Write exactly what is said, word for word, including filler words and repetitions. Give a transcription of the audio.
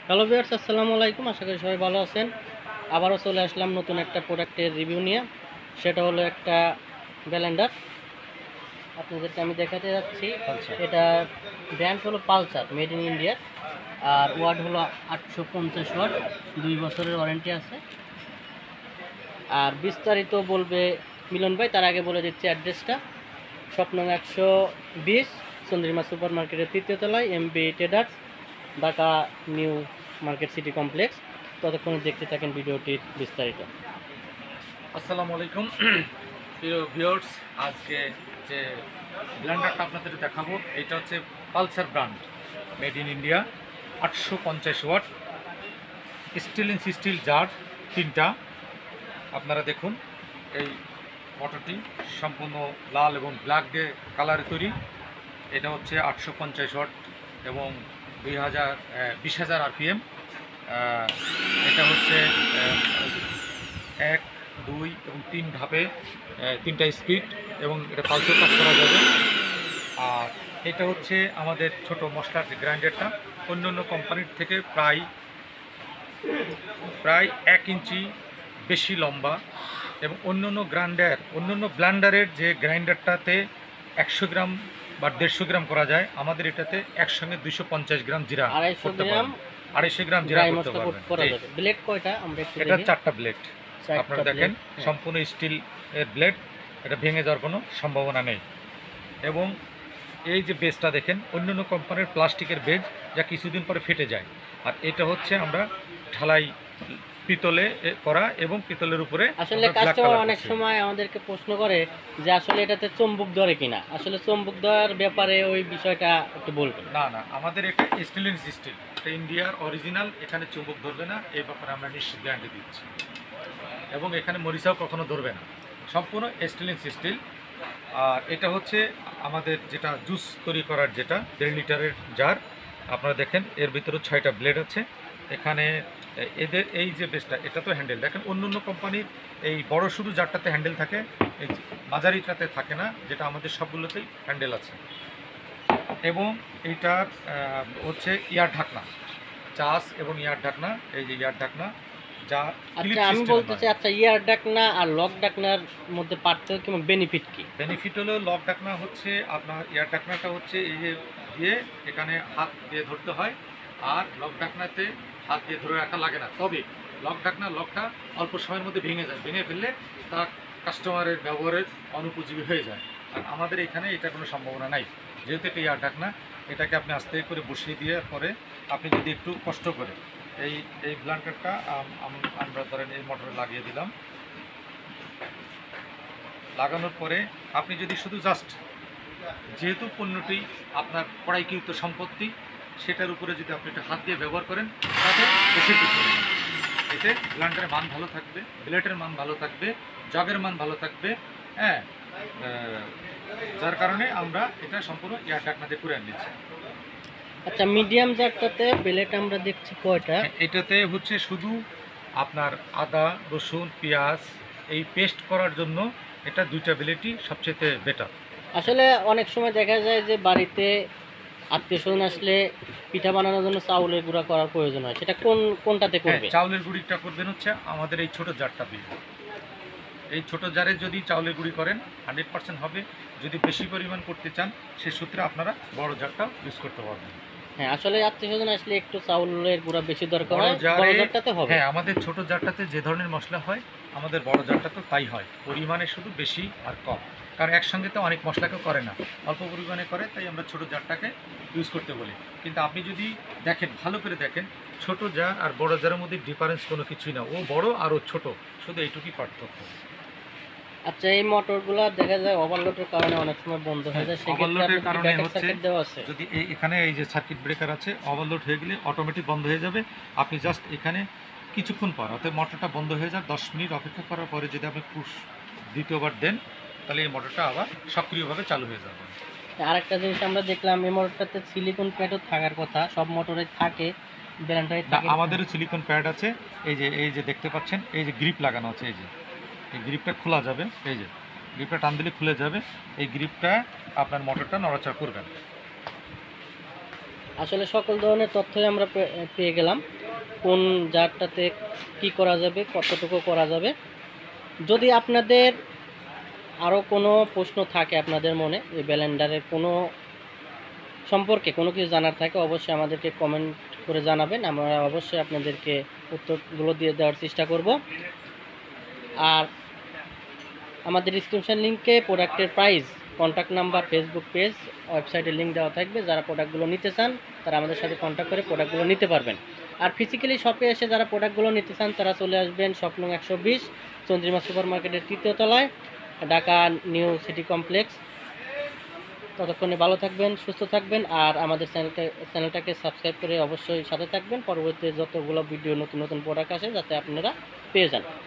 Hello viewers, আসসালামু আলাইকুম। আশা করি সবাই ভালো আছেন। আবারও চলে আসলাম নতুন একটা প্রোডাক্টের রিভিউ নিয়ে। সেটা হলো একটা ব্লেন্ডার। আপনাদেরকে আমি দেখাতে যাচ্ছি। এটা ব্র্যান্ড হলো পালসার, মেড ইন ইন্ডিয়া। আর ওয়াট হলো আটশো পঞ্চাশ ওয়াট, দুই বছরের ওয়ারেন্টি আছে। আর বিস্তারিত বলবে মিলন ভাই, তার আগে বলে দিচ্ছি অ্যাড্রেসটা। স্বপ্ন একশো বিশ, চন্দ্রিমা সুপার মার্কেটের তৃতীয় তলায়, M B traders, Dhaka new market city complex. ততক্ষণে দেখতে থাকেন ভিডিওটির বিস্তারিত। আসসালামু আলাইকুম প্রিয় ভিউয়ার্স, আজকে যে ব্লেন্ডারটা আপনাদের দেখাবো এটা হচ্ছে Pulsar brand, made in India, আটশো পঞ্চাশ watt, steel in steel jar তিনটা। আপনারা দেখুন এই মোটরটি সম্পূর্ণ লাল এবং ব্ল্যাক দিয়ে কালারে তৈরি। এটা হচ্ছে আটশো পঞ্চাশ ওয়াট এবং দুই হাজার বিশ হাজার আরপিএম। এটা হচ্ছে এক দুই এবং তিন ধাপে তিনটা স্পিড এবং এটা পালসের কাজ করা যাবে। আর এটা হচ্ছে আমাদের ছোট মশলার গ্রাইন্ডারটা, অন্য অন্য কোম্পানির থেকে প্রায় প্রায় এক ইঞ্চি বেশি লম্বা এবং অন্য অন্য গ্রাইন্ডার অন্য অন্য ব্লেন্ডারের যে গ্রাইন্ডারটাতে একশো গ্রাম বা দেড়শো গ্রাম করা যায়, আমাদের এটাতে একসঙ্গে দুইশো পঞ্চাশ গ্রাম জিরা করতে পারবেন, আড়াইশো গ্রাম জিরা করতে পারবেন। ব্লেড কয়টা? আমরা একটু এটা চারটা ব্লেড আপনারা দেখেন, সম্পূর্ণ স্টিল এর ব্লেড, এটা ভেঙে যাওয়ার কোনো সম্ভাবনা নেই। এবং এই যে বেজটা দেখেন, অন্যান্য কোম্পানির প্লাস্টিকের বেজ যা কিছুদিন পরে ফেটে যায়, আর এটা হচ্ছে আমরা ঢালাই পিতলে করা এবং পিতলের উপরে। আসলে কাস্টমার অনেক সময় আমাদেরকে প্রশ্ন করে যে আসলে এটাতে চুম্বক ধরে কিনা। আসলে চুম্বক ধরার ব্যাপারে ওই বিষয়টা একটু বলবেন। না না, আমাদের এটা স্টিল ইন স্টিল, এটা ইন্ডিয়ার অরিজিনাল, এখানে চুম্বক ধরবে না, এই ব্যাপারে আমরা নিশ্চিত গ্যারান্টি দিচ্ছি। এবং এখানে মরিচাও কখনো ধরবে না, সম্পূর্ণ স্টিল ইন স্টিল। আর এটা হচ্ছে আমাদের যেটা জুস তৈরি করার যেটা দেড় লিটারের জার। আপনারা দেখেন এর ভিতরে ছয়টা ব্লেড আছে। এখানে এদের এই যে বেসটা, এটা তো হ্যান্ডেল দেখেন, অন্য অন্য কোম্পানির এই বড় শুধু জারটাতে হ্যান্ডেল থাকে, এই মাঝারিটাতে থাকে না, যেটা আমাদের সবগুলোতেই হ্যান্ডেল আছে। এবং এইটার হচ্ছে ইয়ার ঢাকনা, চাষ এবং ইয়ার ঢাকনা, এই যে ইয়ার ঢাকনা যা। আচ্ছা, আমি বলতে চাই, আচ্ছা ইয়ার ডাকনা আর লক ডাকনার মধ্যে পার্থক্য কি, বেনিফিট কি? বেনিফিট হলো লক ডাকনা হচ্ছে আপনার, ইয়ার ডাকনাটা হচ্ছে এই যে দিয়ে এখানে হাত দিয়ে ধরতে হয়, আর লক ডাকনাতে হাত দিয়ে ধরে রাখা লাগে না। তবে লক ডাকনা লকটা অল্প সময়ের মধ্যে ভেঙে যায়, ভেঙে ফেললে তা কাস্টমারের ব্যবহারের অনুপযোগী হয়ে যায়। আর আমাদের এখানে এটা কোনো সম্ভাবনা নাই, যেহেতু এটা ইয়ার ডাকনা। এটাকে আপনি আস্তে করে বসিয়ে দিয়ে পরে আপনি যদি একটু কষ্ট করে এই এই ব্লেন্ডারটা আমরা ধরেন এই মোটরে লাগিয়ে দিলাম, লাগানোর পরে আপনি যদি শুধু জাস্ট, যেহেতু পণ্যটি আপনার কড়াইকৃত সম্পত্তি, সেটার উপরে যদি আপনি একটা হাত দিয়ে ব্যবহার করেন, তাতে বেশি কিছু নেই। এতে ব্লেন্ডারের মান ভালো থাকবে, ব্লেডের মান ভালো থাকবে, জগের মান ভালো থাকবে। হ্যাঁ, যার কারণে আমরা এটা সম্পূর্ণ এয়ার ঢাকনা দিয়ে করে নিচ্ছি। আচ্ছা, মিডিয়াম জারটাতে ব্লেড আমরা দেখছি কয়টা? এটাতে হচ্ছে শুধু আপনার আদা রসুন পেঁয়াজ এই পেস্ট করার জন্য এটা দুইটা ব্লেডই সবচেয়ে বেটার। আসলে অনেক সময় দেখা যায় যে বাড়িতে আত্মীয় স্বজন আসলে পিঠা বানানোর জন্য চাউলের গুঁড়া করার প্রয়োজন হয়, সেটা কোন কোনটাতে করবে? চাউলের গুঁড়িটা করবেন হচ্ছে আমাদের এই ছোট জারটা দিয়ে। এই ছোট জারে যদি চাউলের গুঁড়ি করেন হান্ড্রেড পার্সেন্ট হবে। যদি বেশি পরিমাণ করতে চান সে সূত্রে আপনারা বড় জারটা ইউজ করতে পারবেন। হ্যাঁ, আসলে আত্মীয় স্বজন আসলে একটু চাউলের গুঁড়া বেশি দরকার হয়, বড় জারটাতে হবে। হ্যাঁ, আমাদের ছোট জারটাতে যে ধরনের মশলা হয় আমাদের বড় জারটাতে তাই হয়, পরিমাণে শুধু বেশি আর কম। কারণ একসঙ্গে তো অনেক মশলাকে করে না, অল্প পরিমাণে করে, তাই আমরা ছোট জারটাকে ইউজ করতে বলি। কিন্তু আপনি যদি দেখেন, ভালো করে দেখেন, ছোট জার আর বড় জারের মধ্যে ডিফারেন্স কোনো কিছুই না, ও বড় আর ও ছোট, শুধু এইটুকুই পার্থক্য। আচ্ছা, এই মোটরগুলো দেখা যায় ওভারলোডের কারণে অনেক সময় বন্ধ হয়ে যায়, ওভারলোডের কারণে হচ্ছে যদি এখানে এই যে সার্কিট ব্রেকার আছে, ওভারলোড হয়ে গেলে অটোমেটিক বন্ধ হয়ে যাবে। আপনি জাস্ট এখানে কিছুক্ষণ পর, অর্থাৎ মোটরটা বন্ধ হয়ে যায়, দশ মিনিট অপেক্ষা করার পরে যদি আপনি পুশ দ্বিতীয়বার দেন, তাহলে এই মোটরটা আবার সক্রিয়ভাবে চালু হয়ে যাবে। আরেকটা জিনিস আমরা দেখলাম, এই মোটরটাতে সিলিকন প্যাডও থাকার কথা, সব মোটরে থাকে, ব্লেন্ডারে থাকে। আমাদেরও সিলিকন প্যাড আছে, এই যে এই যে দেখতে পাচ্ছেন, এই যে গ্রিপ লাগানো আছে, এই যে এই গ্রিপটা খোলা যাবে, এই যে গ্রিপটা টান দিলে খুলে যাবে। এই গ্রিপটা আপনার মোটরটা নড়াচড়া করবেন। আসলে সকল ধরনের তথ্যই আমরা পে- পেয়ে গেলাম, কোন জারটাতে কি করা যাবে, কতটুকু করা যাবে। যদি আপনাদের আরও কোনো প্রশ্ন থাকে আপনাদের মনে, এই ব্লেন্ডারের কোনো সম্পর্কে কোনো কিছু জানার থাকে, অবশ্যই আমাদেরকে কমেন্ট করে জানাবেন, আমরা অবশ্যই আপনাদেরকে উত্তরগুলো দিয়ে দেওয়ার চেষ্টা করব। আর আমাদের ডিসক্রিপশন লিঙ্কে প্রোডাক্টের price, contact number, Facebook page, ওয়েবসাইটের লিঙ্ক দেওয়া থাকবে। যারা প্রোডাক্টগুলো নিতে চান তারা আমাদের সাথে কন্ট্যাক্ট করে প্রোডাক্টগুলো নিতে পারবেন। আর ফিজিক্যালি শপে এসে যারা প্রোডাক্টগুলো নিতে চান তারা চলে আসবেন শপ নং একশো বিশ, চন্দ্রিমা সুপার মার্কেটের তৃতীয় তলায়, ঢাকা নিউ সিটি কমপ্লেক্স। ততক্ষণে ভালো থাকবেন, সুস্থ থাকবেন, আর আমাদের চ্যানেলকে চ্যানেলটাকে সাবস্ক্রাইব করে অবশ্যই সাথে থাকবেন। পরবর্তীতে যতগুলো ভিডিও, নতুন নতুন প্রোডাক্ট আসে যাতে আপনারা পেয়ে যান।